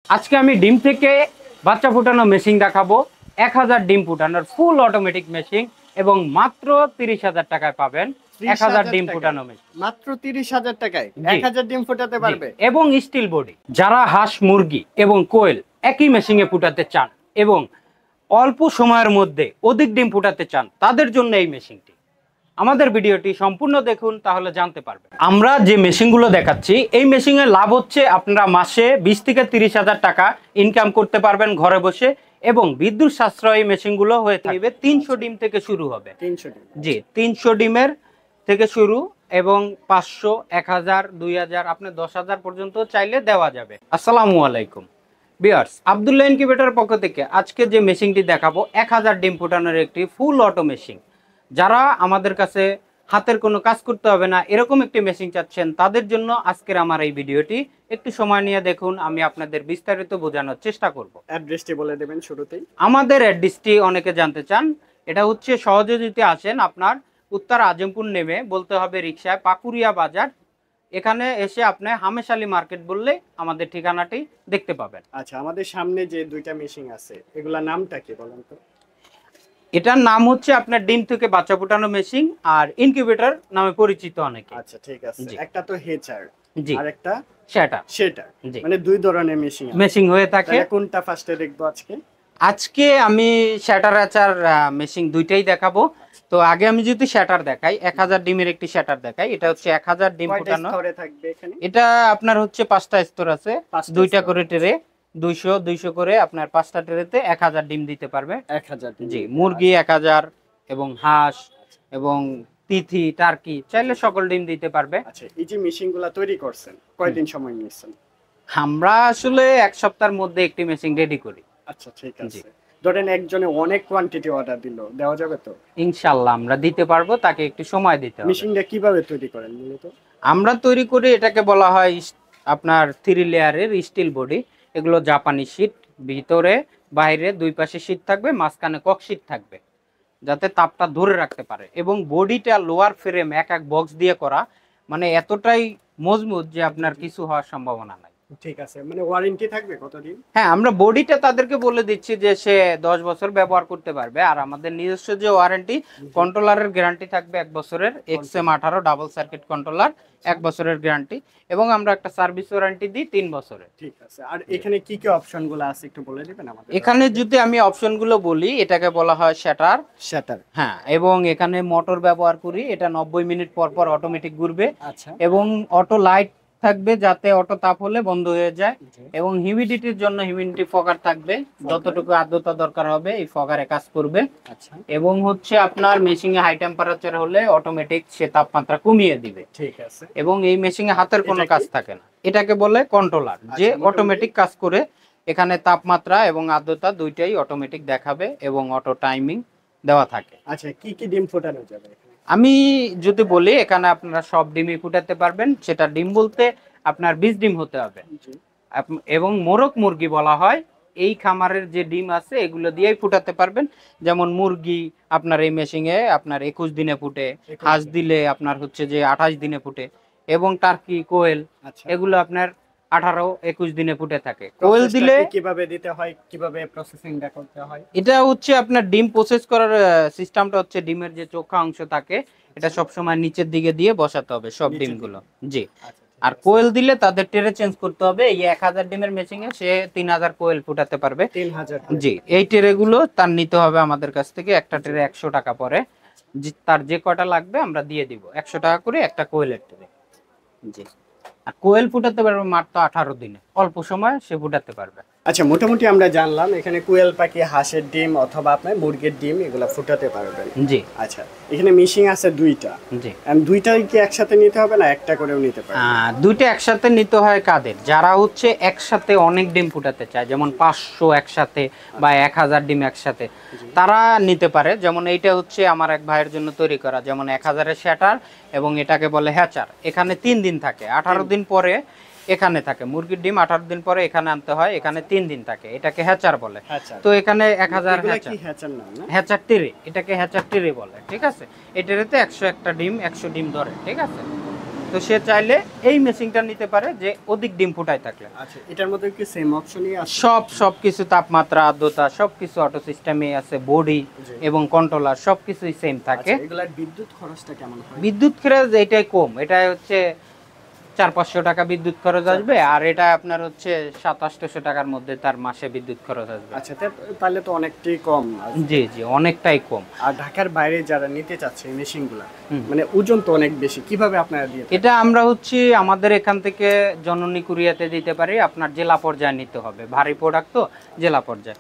আজকে আমি ডিম থেকে বাচ্চা ফুটানো মেশিন দেখাবো। 1000 ডিম ফুটানোর ফুল অটোমেটিক মেশিন এবং মাত্র 30,000 টাকায় পাবেন 1000 ডিম ফুটানো মেশিন। মাত্র 30,000 টাকায় 1000 ডিম ফুটাতে পারবে এবং স্টিল বডি। যারা হাঁস মুরগি এবং কোয়েল একই মেশিনে ফুটাতে চান এবং অল্প সময়ের মধ্যে অধিক ডিম ফুটাতে চান তাদের জন্য এই মেশিনটি। আমাদের ভিডিওটি সম্পূর্ণ দেখুন, তাহলে জানতে পারবেন। আমরা যে মেশিনগুলো দেখাচ্ছি এই মেশিনের লাভ হচ্ছে আপনারা মাসে 20 থেকে 30,000 টাকা ইনকাম করতে পারবেন ঘরে বসে, এবং বিদ্যুৎ সাশ্রয়ী মেশিনগুলো হয়ে থাকবে 300 ডিম থেকে শুরু হবে। 300 ডিম, জি 300 ডিমের থেকে শুরু, এবং 500, 1000, 2000, আপনি 10,000 পর্যন্ত চাইলে দেওয়া যাবে। আসসালামু আলাইকুম ভিউয়ার্স, আব্দুল্লাহ ইনকিউবেটর পক্ষ থেকে আজকে যে মেশিনটি দেখাবো 1000 ডিম ফুটানোর একটি ফুল অটো মেশিন। যারা আমাদের কাছে হাতের কোনো কাজ করতে হবে না এরকম একটি মেশিন চাচ্ছেন তাদের জন্য আজকের আমার এই ভিডিওটি। একটু সময় নিয়ে দেখুন, আমি আপনাদের বিস্তারিত বোঝানোর চেষ্টা করব। অ্যাড্রেসটি বলে দেবেন শুরুতেই। আমাদের অ্যাড্রেসটি অনেকে জানতে চান। এটা হচ্ছে সহজে যদি আসেন আপনার উত্তর আজমপুর নেমে বলতে হবে রিকশায় পাকুরিয়া বাজার, এখানে এসে আপনি হামেশালি মার্কেট বললে আমাদের ঠিকানাটি দেখতে পাবেন। আচ্ছা, আমাদের সামনে যে দুইটা মেশিন আছে এগুলা নামটা কি বলেন তো? এটার নাম হচ্ছে আপনার ডিম থেকে বাচ্চা ফুটানো মেশিন আর ইনকিউবেটর নামে পরিচিত অনেকে। আচ্ছা ঠিক আছে, একটা তো হেচার জি, আর একটা সেটা মানে দুই ধরনের মেশিন মেশিন হয়ে থাকে। কোনটা ফার্স্টে দেখবো আজকে? আজকে আমি শ্যাটার আচার মেশিন দুইটাই দেখাবো। তো আগে আমি যদি শ্যাটার দেখাই, 1000 ডিমের একটি শ্যাটার দেখাই। এটা হচ্ছে 1000 ডিম ফুটানো। থাকবে এখানে? এটা আপনার হচ্ছে 5টা স্তর আছে, 2টা করে ট্রে, 200 করে আপনার 5টা ট্রেতে 1000 ডিম দিতে পারবে। 1000 ডিম, জি, মুরগি 1000 এবং হাঁস এবং তিথি টার্কি চাইলে সকল ডিম দিতে পারবে। আচ্ছা, এই যে মেশিনগুলো তৈরি করছেন কয়দিন সময় নিয়েছেন? আমরা আসলে এক সপ্তাহের মধ্যে একটি মেশিন রেডি করি। আচ্ছা ঠিক আছে, ধরেন একজনে অনেক কোয়ান্টিটি অর্ডার দিল, দেওয়া যাবে তো? ইনশাআল্লাহ আমরা দিতে পারবো, তাকে একটু সময় দিতে হবে। মেশিনটা কিভাবে তৈরি করেন মূলত? আমরা তৈরি করি, এটাকে বলা হয় আপনার 3 লেয়ারের স্টিল বডি। এগুলো জাপানি শীট, ভিতরে বাইরে দুই পাশে শীট থাকবে, মাঝখানে কক শীট থাকবে যাতে তাপটা ধরে রাখতে পারে। এবং বডিটা লোয়ার ফ্রেম এক বক্স দিয়ে করা, মানে এতটাই মজবুত যে আপনার কিছু হওয়ার সম্ভাবনা নাই। ঠিক আছে, মানে ওয়ারেন্টি থাকবে কতদিন? হ্যাঁ, আমরা বডিটা তাদেরকে বলে দিচ্ছি যে সে 10 বছর ব্যবহার করতে পারবে। আর আমাদের নিজস্ব যে ওয়ারেন্টি, কন্ট্রোলারের গ্যারান্টি থাকবে 1 বছরের, XM18 ডাবল সার্কিট কন্ট্রোলার 1 বছরের গ্যারান্টি, এবং আমরা একটা সার্ভিস ওয়ারেন্টি দিই 3 বছরের। ঠিক আছে, আর এখানে কি কি অপশনগুলো আছে একটু বলে দিবেন আমাদের? এখানে যদি আমি অপশনগুলো বলি, এটাকে বলা হয় শ্যাটার। হ্যাঁ, এবং এখানে মোটর ব্যবহার করি, এটা 90 মিনিট পর পর অটোমেটিক ঘুরবে। আচ্ছা, এবং অটো লাইট থাকবে যাতে অটো তাপ হলে বন্ধ হয়ে যায়, এবং হিউমিডিটির জন্য হিউমিডিটি ফগার থাকবে, যতটুকু আর্দ্রতা দরকার হবে এই ফগারে কাজ করবে। আচ্ছা, এবং হচ্ছে আপনার মেশিনে হাই টেম্পারেচার হলে অটোমেটিক সে তাপমাত্রা কমিয়ে দিবে। ঠিক আছে, এবং এই মেশিনে হাতের কোনো কাজ থাকে না, এটাকে বলে কন্ট্রোলার, যে অটোমেটিক কাজ করে। এখানে তাপমাত্রা এবং আর্দ্রতা দুইটাই অটোমেটিক দেখাবে এবং অটো টাইমিং দেওয়া থাকে। আচ্ছা, কি কি ডিম ফোটানো যাবে? আমি যদি বলি, এখানে আপনারা সব ডিমই ফুটাতে পারবেন। সেটা ডিম বলতে আপনার 20 ডিম হতে হবে, এবং মোরগ মুরগি বলা হয়। এই খামারের যে ডিম আছে এগুলো দিয়েই ফুটাতে পারবেন। যেমন মুরগি আপনার এই মেশিনে আপনার 21 দিনে ফুটে, হাঁস দিলে আপনার হচ্ছে যে 28 দিনে ফুটে, এবং টার্কি কোয়েল এগুলো আপনার 18-21 দিনে ফুটে থাকে। কোয়েল দিলে কিভাবে দিতে হয়, কিভাবে প্রসেসিংটা করতে হয়? এটা হচ্ছে আপনার ডিম প্রসেস করার সিস্টেমটা হচ্ছে ডিমের যে চোখা অংশ থাকে এটা সব সময় নিচের দিকে দিয়ে বসাতে হবে সব ডিমগুলো। জি, আর কোয়েল দিলে তাদের ট্রে চেঞ্জ করতে হবে। এই 1000 ডিমের মেশিনে সে 3000 কোয়েল ফুটাতে পারবে। 3000? জি, এই ট্রেগুলো তার নিতে হবে আমাদের কাছ থেকে। একটা ট্রে 100 টাকা পরে, তার যে কটা লাগবে আমরা দিয়ে দিব। 100 টাকা করে একটা কোয়েলের ট্রে। জি, আর কোয়েল ফুটাতে পারবে মাত্র 18 দিনে, অল্প সময় সে ফুটাতে পারবে। আচ্ছা, মোটামুটি আমরা জানলাম এখানে কোয়েল পাখি, হাঁসের ডিম অথবা আপনার মুরগির ডিম এগুলো ফুটাতে পারবেন। জি, আচ্ছা, এখানে মেশিন আছে দুইটা। জি, দুইটাই কি একসাথে নিতে হবে না একটা করেও নিতে পারবে? দুইটা একসাথে নিতে হয় কাদের? যারা হচ্ছে একসাথে অনেক ডিম ফুটাতে চায়, যেমন 500 একসাথে বা 1000 ডিম একসাথে, তারা নিতে পারে। যেমন এইটা হচ্ছে আমার এক ভাইয়ের জন্য তৈরি করা, যেমন 1000-এর শ্যাটার, এবং এটাকে বলে হ্যাচার। এখানে 3 দিন থাকে, 18 দিন পরে এখানে থাকে। মুরগির ডিম 18 দিন পরে এখানে আনতে হয়, এখানে 3 দিন থাকে, এটাকে হ্যাচার বলে। তো এখানে 1000 হ্যাচার টিরে, এটাকে হ্যাচার টিরে বলে। ঠিক আছে, এই টিরেতে 101টা ডিম 100 ডিম ধরে। ঠিক আছে, তো সে চাইলে এই মেশিনটা নিতে পারে যে অধিক ডিম ফুটায় থাকলে। আচ্ছা, এটার মধ্যে কি সেম অপশনই আছে? সবকিছু তাপমাত্রা, আর্দ্রতা সবকিছু অটো সিস্টেমে আছে, বডি জি। এবং কন্ট্রোলার সবকিছুই সেম থাকে। আচ্ছা, এগুলার বিদ্যুৎ খরচটা কেমন হয়? বিদ্যুৎ খরচ এটাই কম, এটা হচ্ছে 400-500 টাকা বিদ্যুৎ খরচ আসবে, আর এটা আপনার হচ্ছে 700-800 টাকার মধ্যে তার মাসে বিদ্যুৎ খরচ আসবে। আচ্ছা, তাহলে তো অনেকটাই কম আসবে। জি জি, অনেকটাই কম। আর ঢাকার বাইরে যারা নিতে চাচ্ছে এই মেশিনগুলো, মানে ওজন তো অনেক বেশি, কিভাবে আপনারা দিয়ে থাকেন? এটা আমরা হচ্ছে আমাদের এখান থেকে জননী কুরিয়াতে দিতে পারি, আপনার জেলা পর্যায়ে নিতে হবে, ভারী প্রোডাক্ট তো জেলা পর্যায়ে।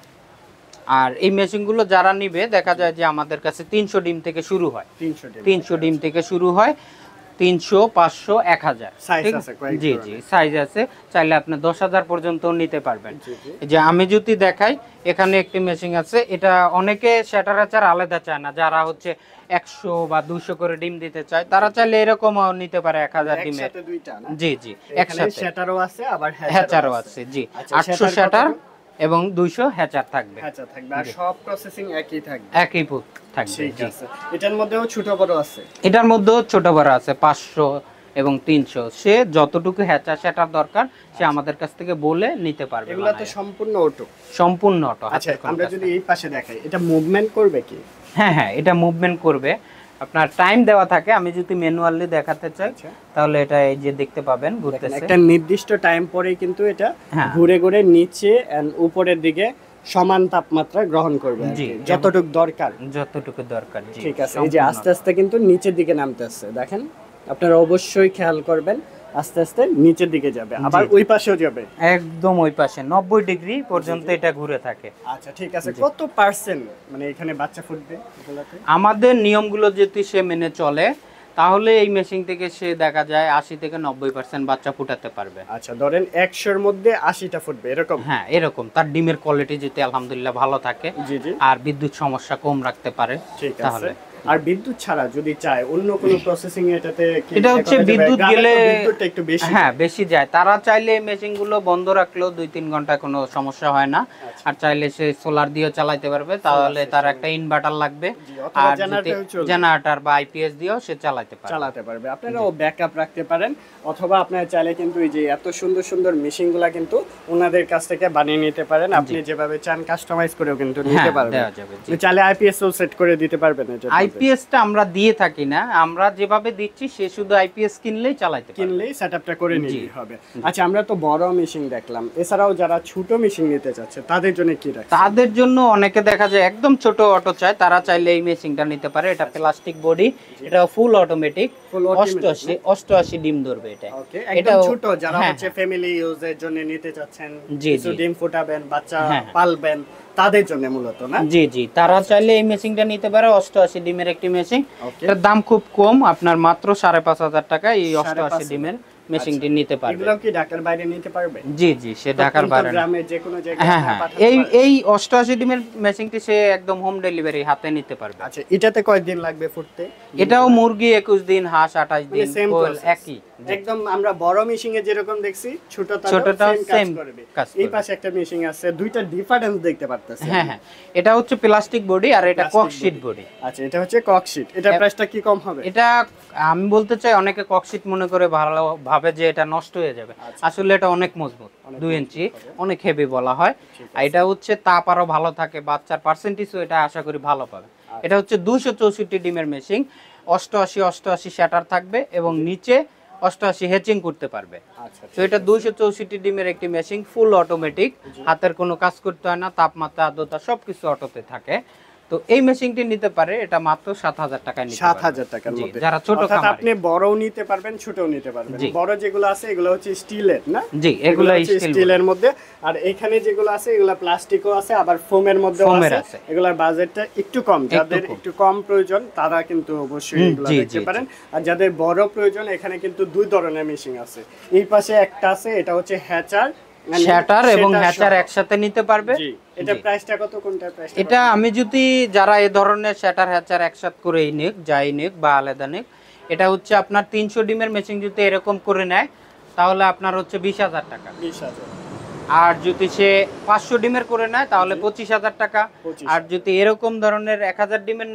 আর এই মেশিনগুলো যারা নিবে দেখা যায় যে আমাদের কাছে 300 ডিম থেকে শুরু হয়, 300 ডিম থেকে শুরু হয়, 300, 500, 1000 সাইজ আছে কয়েক জি জি, ধরনের। সাইজ আছে, চাইলে আপনি 10,000 পর্যন্ত নিতে পারবেন। জি, জি। এই যে আমি যদি দেখাই, এখানে একটি মেশিন আছে, এটা অনেকে সেটার আচার আলাদা চায় না, যারা হচ্ছে 100 বা 200 করে ডিম দিতে চায় তারা চাইলে এরকমও নিতে পারে 1000 ডিমের। একসাথে দুইটা না? জি জি, এখানে একসাথে শ্যাটারও আছে আবার হ্যাচারও আছে। জি, আচ্ছা, 800 শ্যাটার এবং 200 হ্যাচার থাকবে, হ্যাচার থাকবে, আর সব প্রসেসিং একই থাকবে। একই থাকবে। ঠিক জি, আছে। এটার মধ্যেও ছোট বড় আছে? এটার মধ্যেও ছোট বড় আছে, 500 এবং 300। সে যতটুকু হ্যাচার সেটার দরকার সে আমাদের কাছ থেকে বলে নিতে পারবে। এগুলা তো সম্পূর্ণ অটো? সম্পূর্ণ অটো। আচ্ছা, আমরা যদি এই পাশে দেখাই, এটা মুভমেন্ট করবে কি? হ্যাঁ হ্যাঁ, এটা মুভমেন্ট করবে, আপনার টাইম দেওয়া থাকে। আমি যদি ম্যানুয়ালি দেখাতে চাই তাহলে এটা এই যে দেখতে পাবেন ঘুরতেছে, একটা নির্দিষ্ট টাইম পরেই কিন্তু এটা হ্যাঁ। ঘুরে ঘুরে নিচে এন্ড উপরের দিকে সমান তাপমাত্রা গ্রহণ করবে আর জি, কি, যতটুকু দরকার। যতটুকু দরকার। জি, ঠিক আছে। এই যে আস্তে আস্তে কিন্তু নিচের দিকে নামতেছে, দেখেন, আপনারা অবশ্যই খেয়াল করবেন, আস্তে আস্তে নিচের দিকে যাবে, আবার ওই পাশেও যাবে, একদম ওই পাশে 90 ডিগ্রি পর্যন্ত এটা ঘুরে থাকে। আচ্ছা, ঠিক আছে। কত পার্সেন্ট মানে এখানে বাচ্চা ফুটবে এগুলাতে? আমাদের নিয়মগুলো যদি সে মেনে চলে তাহলে এই মেশিন থেকে সে দেখা যায় 80 থেকে 90% বাচ্চা ফুটাতে পারবে। আচ্ছা, ধরেন 100-র মধ্যে 80টা ফুটবে এরকম? হ্যাঁ, এরকম। তার ডিমের কোয়ালিটি যদি আলহামদুলিল্লাহ ভালো থাকে, জি জি, আর বিদ্যুৎ সমস্যা কম রাখতে পারে ঠিক আছে। তাহলে। আর বিদ্যুৎ ছাড়া যদি চায় অন্য কোনো প্রসেসিং এটাতে কি এটা হচ্ছে করা যাবে? বিদ্যুৎ গ্রামে তো গেলে বিদ্যুৎটা একটু বেশি। হ্যাঁ, বেশি যায়। তারা চাইলে এই মেশিনগুলো বন্ধ রাখলেও 2-3 ঘন্টা কোনো সমস্যা হয় না। আর চাইলে সে সোলার দিয়েও চালাতে পারবে, তাহলে তার একটা ইনভার্টার লাগবে, অথবা আর জেনারেটরও চলবে। জেনারেটর বা আইপিএস দিয়েও সে চালাতে পারবে। আপনারাও ব্যাকআপ রাখতে পারেন, অথবা আপনারা চাইলে কিন্তু এই যে এত সুন্দর সুন্দর মেশিনগুলা কিন্তু ওনাদের কাছ থেকে বানিয়ে নিতে পারেন, আপনি যেভাবে চান কাস্টমাইজ করেও কিন্তু নিতে পারবেন। দেওয়া যাবে। জি, চাইলে আইপিএস ও সেট করে দিতে পারবেন। এটা আইপিএসটা আমরা দিয়ে থাকি না, আমরা যেভাবে দিচ্ছি সে শুধু আইপিএস কিনলেই চালাতে পারবে, কিনলেই সেটআপটা করে নিলেই হবে। আচ্ছা, আমরা তো বড় মেশিন দেখলাম, এছাড়াও যারা ছোট মেশিন নিতে চাচ্ছে তাদের জন্য কি রাখছেন? তাদের জন্য অনেকে দেখা যায় একদম ছোট অটো চায়, তারা চাইলে এই মেশিনটা নিতে পারে। এটা প্লাস্টিক বডি, এটা ফুল অটোমেটিক, 88 ডিম ধরবে এটা। ওকে, একদম ছোট যারা হচ্ছে ফ্যামিলি ইউজের জন্য নিতে চাচ্ছেন, কিছু ডিম ফুটাবেন, বাচ্চা পালবেন, তাদের জন্য মূলত না? জি জি, তারা চাইলে এই মেশিনটা নিতে পারে। 88 ডিমের একটি মেশিন, এটার দাম খুব কম, আপনার মাত্র 5,500 টাকা এই 88 ডিমের মেশিনটি নিতে পারবে। এগুলো কি ঢাকার বাইরে নিতে পারবে? জি জি, সে ঢাকার বাইরে, গ্রামে যে কোনো জায়গায় হ্যাঁ হ্যাঁ, এই 88 ডিমের মেশিনটি সে একদম হোম ডেলিভারি হাতে নিতে পারবে। আচ্ছা, এটাতে কয়দিন লাগবে ফুটতে? এটাও মুরগি 21 দিন, হাঁস 28 দিন, কোয়েল একই। একদম আমরা বড় মেশিনে যেরকম দেখছি ছোটটাও সেম করবে। কাজ এই করবে। পাশে একটা মেশিন আছে, দুইটা ডিফারেন্স দেখতে পারতেছেন। হ্যাঁ হ্যাঁ, এটা হচ্ছে প্লাস্টিক বডি আর এটা ককশিট বডি। আচ্ছা, এটা হচ্ছে ককশিট। এটা প্রাইসটা কি কম হবে? এটা আমি বলতে চাই, অনেকে ককশিট মনে করে ভালো ভাবে যে এটা নষ্ট হয়ে যাবে, আসলে এটা অনেক মজবুত, 2 ইঞ্চি, অনেক হেভি বলা হয়। আর এটা হচ্ছে তাপ আরো ভালো থাকে, বাচ্চার পার্সেন্টেজও এটা আশা করি ভালো পাবে। এটা হচ্ছে 264 ডিমের মেশিন, 88 শ্যাটার থাকবে এবং নিচে 88 হ্যাচিং করতে পারবে। তো এটা 264 ডিমের একটি মেশিন, ফুল অটোমেটিক, হাতের কোনো কাজ করতে হয় না, তাপমাত্রা, আর্দ্রতা সবকিছু অটোতে থাকে। তো এই মেশিনটি নিতে পারে, এটা মাত্র 7,000 টাকায় নিতে পারবে। 7,000 টাকার মধ্যে। যারা ছোট অর্থাৎ খামারি, আপনি বড়ও নিতে পারবেন, ছোটও নিতে পারবেন। বড় যেগুলো আছে এগুলো হচ্ছে স্টিলের না? জি, এগুলো স্টিলের মধ্যে। আর এখানে যেগুলো আছে এগুলো প্লাস্টিকও আছে, আবার ফোমের মধ্যেও আছে। এগুলোর বাজেটটা একটু কম, যাদের একটু কম প্রয়োজন তারা কিন্তু অবশ্যই এগুলো দেখতে পারেন। আর যাদের বড় প্রয়োজন, এখানে কিন্তু দুই ধরনের মেশিন আছে। এই পাশে একটা আছে, এটা হচ্ছে হ্যাচার, শ্যাটার এবং হ্যাচার একসাথে নিতে পারবে। জি, এটা প্রাইসটা কত? কোনটা প্রাইস? এটা আমি যদি যারা এই ধরনের শ্যাটার হ্যাচার একসাথে করেই নিক, যাই নিক বা আলাদা নিক, এটা হচ্ছে আপনার 300 ডিমের মেশিন যদি এরকম করে নেয় তাহলে আপনার হচ্ছে 20,000 টাকা। 20,000। আর যদি সে 500 ডিমের করে নেয় তাহলে 25,000 টাকা। আর যদি এরকম ধরনের 1,000 ডিমের নেয়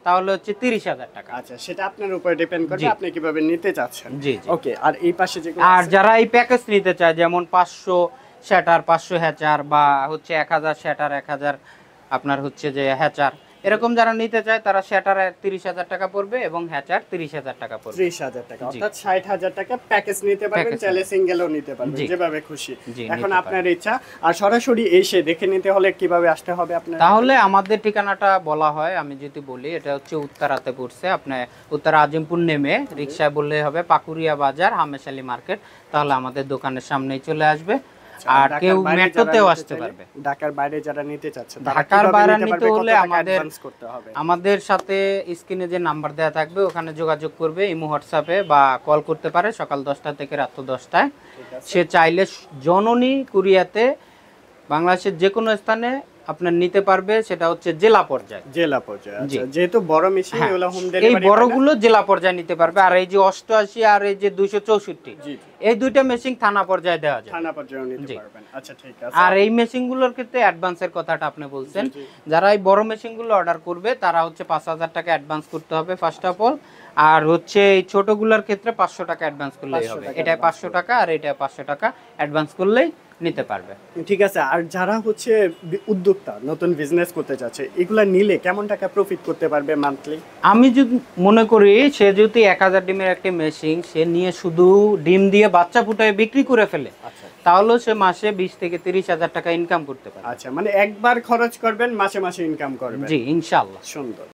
তাহলে হচ্ছে 30,000 টাকা। আচ্ছা, সেটা আপনার উপরে ডিপেন্ড করবে আপনি কিভাবে নিতে চাচ্ছেন। জি জি। ওকে, আর এই পাশে যেগুলো আর যারা এই প্যাকেজ নিতে চায়, যেমন 500 শ্যাটার, 500 হ্যাচার, বা হচ্ছে 1000 শ্যাটার, 1000 আপনার হচ্ছে যে হ্যাচার, এরকম যারা নিতে চায় তারা শ্যাটার 30,000 টাকা পড়বে এবং হ্যাচার 30,000 টাকা পড়বে। 30,000 টাকা, অর্থাৎ 60,000 টাকা প্যাকেজ নিতে পারবেন, চাইলে সিঙ্গেলও নিতে পারবেন, যেভাবে খুশি। এখন আপনার ইচ্ছা। আর সরাসরি এসে দেখে নিতে হলে কিভাবে আসতে হবে আপনার? তাহলে আমাদের ঠিকানাটা বলা হয়, আমি যদি বলি, এটা হচ্ছে উত্তরাতে পড়ছে, আপনি উত্তরা আজিমপুর নেমে রিকশায় বললেই হবে পাকুরিয়া বাজার, হামেশালি মার্কেট, তাহলে আমাদের দোকানের সামনেই চলে আসবে। আর কেউ মেট্রোতেও আসতে পারবে। ঢাকার বাইরে যারা নিতে চাচ্ছে, ঢাকার বাইরে নিতে হলে আমাদের সাথে স্ক্রিনে যে নাম্বার দেওয়া থাকবে ওখানে যোগাযোগ করবে, ইমো হোয়াটসঅ্যাপে, বা কল করতে পারে সকাল 10টা থেকে রাত 10টায়। সে চাইলে জননী কুরিয়াতে বাংলাদেশের যে কোনো স্থানে আপনার নিতে পারবে, সেটা হচ্ছে জেলা পর্যায়ে। জেলা পর্যায়ে, আচ্ছা, যেহেতু বড় মেশিন, এগুলো হোম ডেলিভারি, এই বড়গুলো জেলা পর্যায়ে নিতে পারবে। আর এই যে 88 আর এই যে 264, এই দুইটা মেশিন থানা পর্যায়ে দেওয়া যায়, থানা পর্যায়ে নিতে পারবেন। আচ্ছা, ঠিক আছে। আর এই মেশিনগুলোর ক্ষেত্রে অ্যাডভান্সের কথাটা আপনি বলছেন, যারা এই বড় মেশিনগুলো অর্ডার করবে তারা হচ্ছে 5,000 টাকা অ্যাডভান্স করতে হবে ফার্স্ট অফ অল। আর হচ্ছে এই ছোটগুলোর ক্ষেত্রে 500 টাকা অ্যাডভান্স করলেই হবে। এটা 500 টাকা আর এটা 500 টাকা অ্যাডভান্স করলেই নিতে পারবে। ঠিক আছে। আর যারা হচ্ছে উদ্যোক্তা, নতুন বিজনেস করতে চাচ্ছে, এগুলা নিলে কেমন টাকা প্রফিট করতে পারবে মান্থলি? আমি যদি মনে করি সে যদি 1000 ডিমের একটা মেশিন সে নিয়ে শুধু ডিম দিয়ে বাচ্চা ফুটায় বিক্রি করে ফেলে, তাহলে সে মাসে 20 থেকে 30,000 টাকা ইনকাম করতে পারে। আচ্ছা, মানে একবার খরচ করবেন, মাসে মাসে ইনকাম করবেন। জি, ইনশাআল্লাহ। সুন্দর।